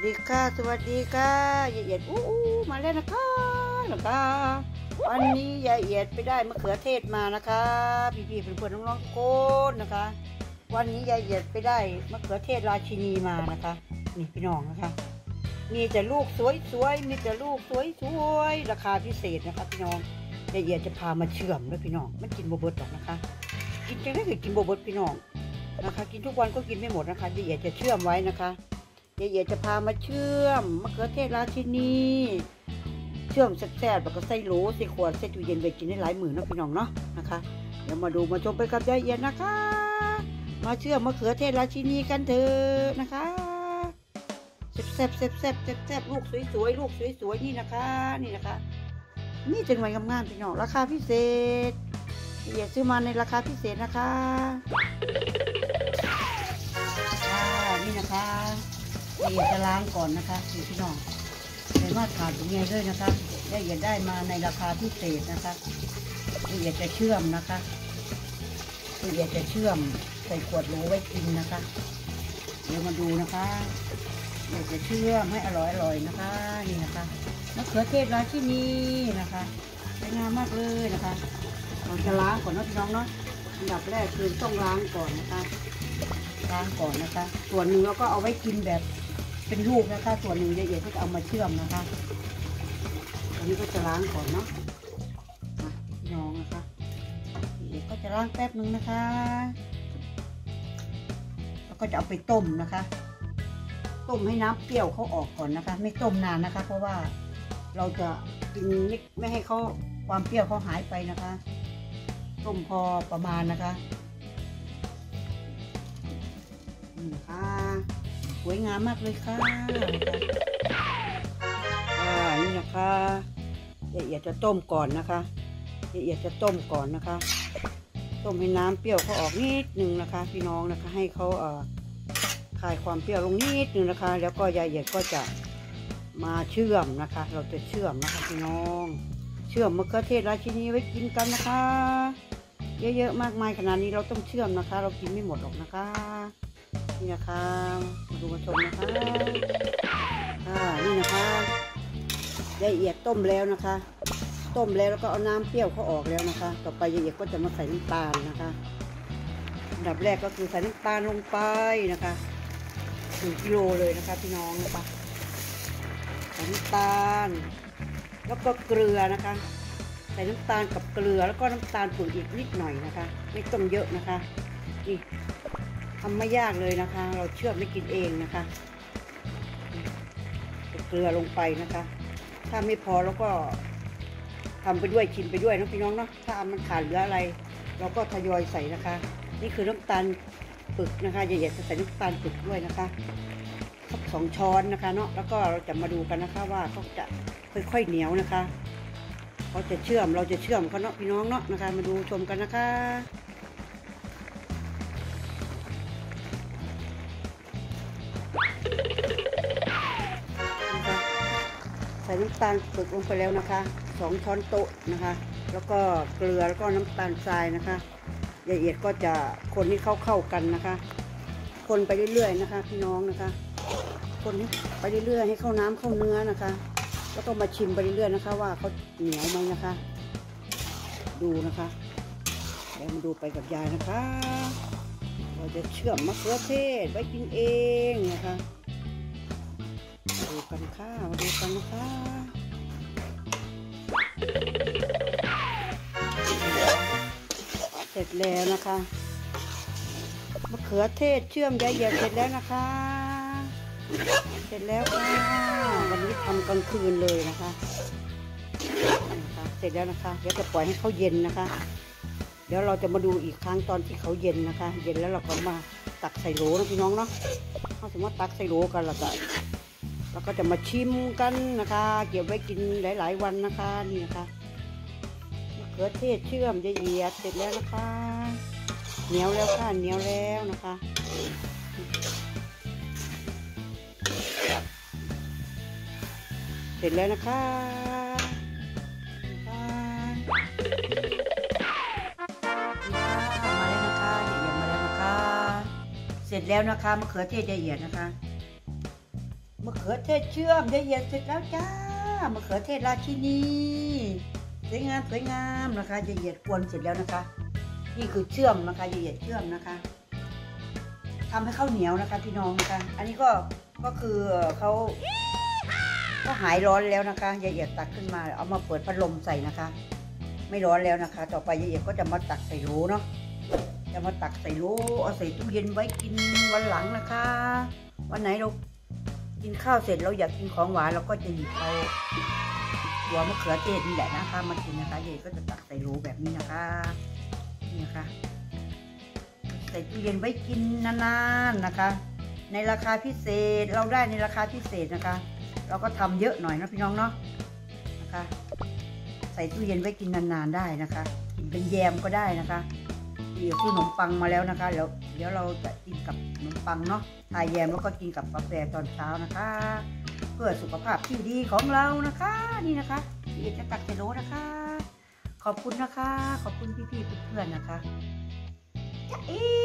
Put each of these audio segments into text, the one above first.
ดีค่ะสวัสดีค่ะยายเอียดมาแล้วนะคะวันนี้ยายเอียดไปได้มะเขือเทศมานะคะพี่ๆเพื่อนๆน้องๆทุกคนนะคะวันนี้ยายเอียดไปได้มะเขือเทศราชินีมานะคะนี่พี่น้องนะคะมีแต่ลูกสวยๆมีแต่ลูกสวยๆราคาพิเศษนะคะพี่น้องยายเอียดจะพามาเชื่อมด้วยพี่น้องมันกินโบเบิร์ตหรอกนะคะกินจังได้คือกินโบเบิร์ตพี่น้องนะคะกินทุกวันก็กินไม่หมดนะคะยายเอียดจะเชื่อมไว้นะคะยายเอียดจะพามาเชื่อมมะเขือเทศราชินีเชื่อมแซ่บๆแล้วก็ใส่โหลใส่ขวดใส่ตู้เย็นไว้กินได้หลายมื้อนะพี่น้องเนาะนะคะเดี๋ยวมาดูมาชมไปกับยายเอียดนะคะมาเชื่อมมะเขือเทศราชินีกันเถอะนะคะแซ่บลูกสวยๆลูกสวยๆนี่นะคะนี่จังหวะงามๆพี่น้องราคาพิเศษยายเอียดซื้อมาในราคาพิเศษนะคะนี่นะคะยายเอียดจะล้างก่อนนะคะพี่น้องใส่มาถาดตรงนี้ด้วยนะคะยายเอียดได้มาในราคาพิเศษนะคะยายเอียดจะเชื่อมนะคะยายเอียดจะเชื่อมใส่ขวดโหลไว้กินนะคะเดี๋ยวมาดูนะคะยายจะเชื่อมให้อร่อยนะคะนี่นะคะมะเขือเทศราชินีนะคะสวยงามมากเลยนะคะเราจะล้างก่อนนะพี่น้องเนาะอันดับแรกคือต้องล้างก่อนนะคะล้างก่อนนะคะส่วนหนึ่งเราก็เอาไว้กินแบบเป็นลูกนะคะส่วนหนึ่งยายเอียดก็จะเอามาเชื่อมนะคะอันนี้ก็จะล้างก่อนเนาะพี่น้องนะคะยายเอียดก็จะล้างแป๊บนึงนะคะแล้วก็จะเอาไปต้มนะคะต้มให้น้ำเปรี้ยวเขาออกก่อนนะคะไม่ต้มนานนะคะเพราะว่าเราจะกินไม่ให้เขาความเปรี้ยวเขาหายไปนะคะต้มพอประมาณนะคะนี่ค่ะสวยงามมากเลยค่ะนี่นะคะยายเอียดจะต้มก่อนนะคะยายเอียดจะต้มก่อนนะคะต้มให้น้ำเปรี้ยวเขาออกนิดนึงนะคะพี่น้องนะคะให้เขาคลายความเปรี้ยวลงนิดนึงนะคะแล้วก็ยายเอียดก็จะมาเชื่อมนะคะเราจะเชื่อมนะคะพี่น้องเชื่อมมะเขือเทศราชินีไว้กินกันนะคะเยอะๆมากมายขนาดนี้เราต้องเชื่อมนะคะเรากินไม่หมดหรอกนะคะนี่นะคะมาดูมาชมนะคะนี่นะคะยายเอียดต้มแล้วนะคะต้มแล้วก็เอาน้ำเปรี้ยวเขาออกแล้วนะคะต่อไปยายเอียดก็จะมาใส่น้ำตาลนะคะอันดับแรกก็คือใส่น้ำตาลลงไปนะคะ1 กิโลเลยนะคะพี่น้องนะคะใส่น้ำตาลแล้วก็เกลือนะคะใส่น้ำตาลกับเกลือแล้วก็น้ำตาลป่นอีกนิดหน่อยนะคะไม่ต้องเยอะนะคะนี่ทำไม่ยากเลยนะคะเราเชื่อมไม่กินเองนะคะเกลือลงไปนะคะถ้าไม่พอแล้วก็ทำไปด้วยชิมไปด้วยนะพี่น้องเนาะถ้ามันขาดเหลืออะไรเราก็ทยอยใส่นะคะนี่คือน้ำตาลปึกนะคะยายเอียดจะใส่น้ำตาลปึกด้วยนะคะสัก2 ช้อนนะคะเนาะแล้วก็เราจะมาดูกันนะคะว่าเขาจะค่อยๆเหนียวนะคะเขาจะเชื่อมเราจะเชื่อมเขาเนาะพี่น้องเนาะนะคะมาดูชมกันนะคะใส่น้ำตาลปึกลงไปแล้วนะคะ2 ช้อนโต๊ะนะคะแล้วก็เกลือแล้วก็น้ำตาลทรายนะคะยายเอียดก็จะคนให้เข้ากันนะคะคนไปเรื่อยๆนะคะพี่น้องนะคะคนไปเรื่อยๆให้เข้าน้ำเข้าเนื้อนะคะแล้วก็มาชิมไปเรื่อยๆนะคะว่าเขาเหนียวไหมนะคะดูนะคะเดี๋ยวมาดูไปกับยายนะคะเราจะเชื่อมมะเขือเทศไว้กินเองนะคะมาดูกันค่ะมาดูกันนะคะเสร็จแล้วนะคะมะเขือเทศเชื่อมยายเอียดเสร็จแล้วนะคะเสร็จแล้วค่ะวันนี้ทำกลางคืนเลยนะคะเสร็จแล้วนะคะเดี๋ยวจะปล่อยให้เขาเย็นนะคะเดี๋ยวเราจะมาดูอีกครั้งตอนที่เขาเย็นนะคะเย็นแล้วเราก็มาตักใส่โหลนะพี่น้องเนาะถ้าสมมติตักใส่โหลกันเราก็จะมาชิมกันนะคะเก็บไว้กินหลายๆวันนะคะนี่นะคะมะเขือเทศเชื่อมยายเอียดเสร็จแล้วนะคะเหนียวแล้วค่ะเหนียวแล้วนะคะเสร็จแล้วนะคะมาแล้วนะคะยายเอียดมาแล้วนะคะเสร็จแล้วนะคะมะเขือเทศยายเอียดนะคะมะเขือเทศเชื่อมละเอียดเสร็จแล้วจ้ามะเขือเทศราชินีสวยงามนะคะละเอียดกวนเสร็จแล้วนะคะนี่คือเชื่อมนะคะละเอียดเชื่อมนะคะทำให้ข้าวเหนียวนะคะพี่น้องนะคะอันนี้ก็คือเขาก็หายร้อนแล้วนะคะละเอียดตักขึ้นมาเอามาเปิดพัดลมใส่นะคะไม่ร้อนแล้วนะคะต่อไปละเอียดก็จะมาตักใส่โหลเนาะจะมาตักใส่โหลเอาใส่ตู้เย็นไว้กินวันหลังนะคะวันไหนเรากินข้าวเสร็จเราอยากกินของหวานเราก็จะหยิบเอาหัวมะเขือเทศนี่แหละนะคะมากินนะคะเย็นก็จะตักใส่โหลแบบนี้นะคะนี่นะคะใส่ตู้เย็นไว้กินนานๆนะคะในราคาพิเศษเราได้ในราคาพิเศษนะคะเราก็ทำเยอะหน่อยนะพี่น้องเนาะนะคะใส่ตู้เย็นไว้กินนานๆได้นะคะกินเป็นแยมก็ได้นะคะเดี๋ยวซื้อขนมปังมาแล้วนะคะเดี๋ยวเราจะกินกับขนมปังเนาะทายแยมแล้วก็กินกับกาแฟตอนเช้านะคะเพื่อสุขภาพที่ดีของเรานะคะนี่นะคะเดี๋ยวจะตักใส่โหลนะคะขอบคุณนะคะขอบคุณพี่ๆเพื่อนๆนะคะจ๊ะ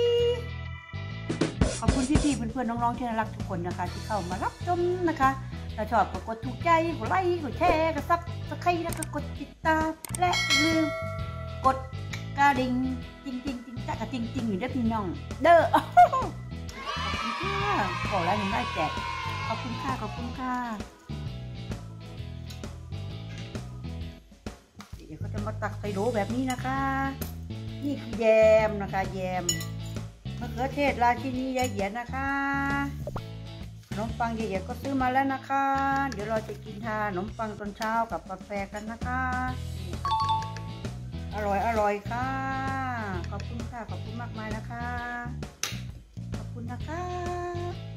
ขอบคุณพี่ๆเพื่อนๆน้องๆที่น่ารักทุกคนนะคะที่เข้ามารับชมนะคะถ้าชอบก็กดถูกใจกดไลค์กดแชร์กดซับสไครต์แล้วก็กดติดตามและลืมกดกระดิ่งจริงจ๊ะกระดิ่งอยู่ด้วยพี่น้องเด้อขอบคุณค่ะบอกแล้วยังได้แจกขอบคุณค่ะเดี๋ยวก็จะมาตักใส่โหลแบบนี้นะคะนี่คือแยมนะคะแยมมะเขือเทศราชินีละเอียดนะคะขนมปังละเอียดก็ซื้อมาแล้วนะคะเดี๋ยวเราจะกินทานขนมปังตอนเช้ากับกาแฟกันนะคะอร่อยค่ะขอบคุณค่ะขอบคุณมากมายนะคะขอบคุณนะคะ